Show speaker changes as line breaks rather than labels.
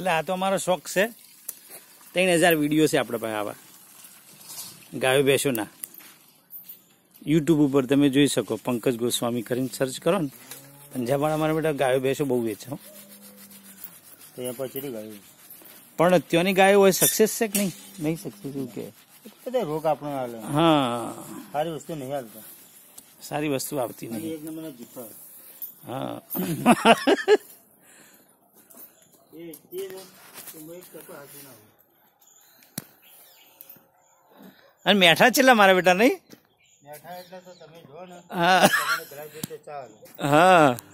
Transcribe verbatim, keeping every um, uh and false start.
એટલે આ તો અમારો શોખ છે. ત્રણ હજાર વિડીયો છે આપણે પાસે આવા ગાયો ભેંસોના. યુટ્યુબ ઉપર તમે જોઈ શકો, પંકજ ગોસ્વામી કરીને સર્ચ કરો ને. પંજાબવાળા મારા બેટા ગાયો ભેંસો બહુ વેચે. પણ ત્યાંની ગાયો હોય સક્સેસ છે કે નહીં? નહીં સક્સેસ એવું કે
રોગ આપણો હાલે.
હા,
સારી વસ્તુ નહીં હાલતા.
સારી વસ્તુ આવતી નહીં.
એક નંબરનો જીફર.
હા. અને મેઠા છેલ્લા મારા બેટા નહીં?
મેઠા એટલે તો તમે જો ને.
હા
ચાલે.
હા.